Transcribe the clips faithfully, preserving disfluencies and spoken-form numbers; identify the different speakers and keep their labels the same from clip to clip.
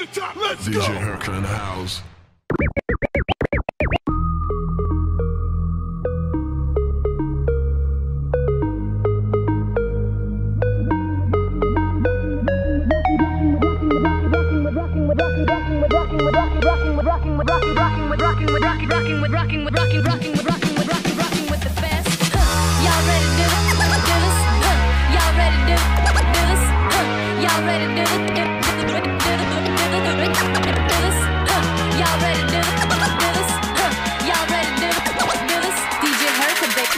Speaker 1: the top, let's
Speaker 2: D J
Speaker 1: go.
Speaker 2: Herc in the house.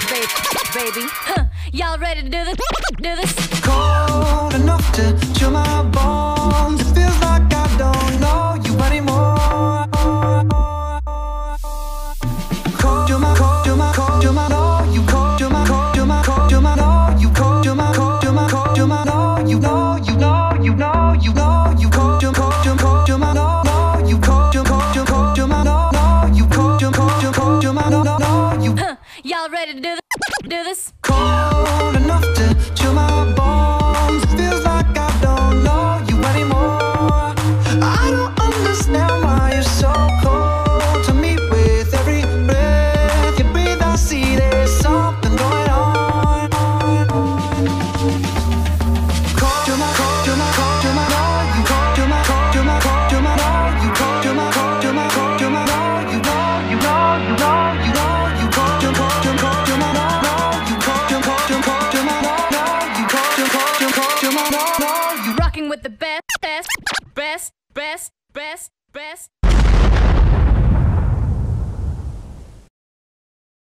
Speaker 3: Baby, huh? Y'all ready to do this? Do this?
Speaker 4: Cold enough to chill my